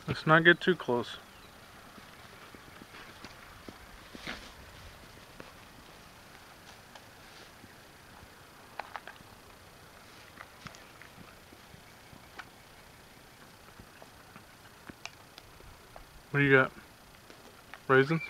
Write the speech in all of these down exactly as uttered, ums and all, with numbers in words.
Let's not get too close. What do you got? Raisins?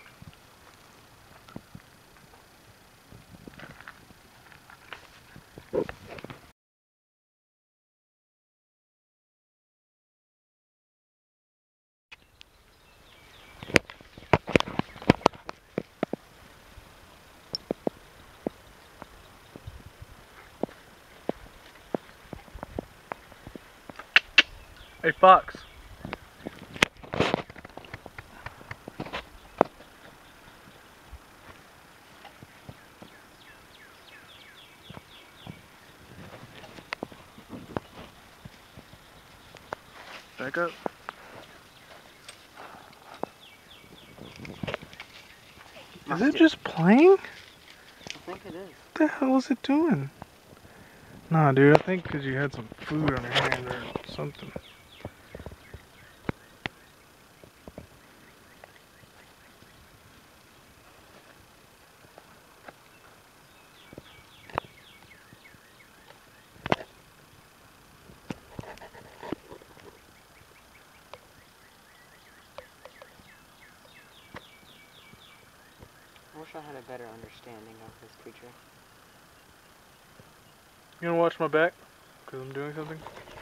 Hey, Fox. Back up. Is it just playing? I think it is. What the hell is it doing? Nah, dude, I think because you had some food on your hand or something. I wish I had a better understanding of this creature. You gonna watch my back? Because I'm doing something?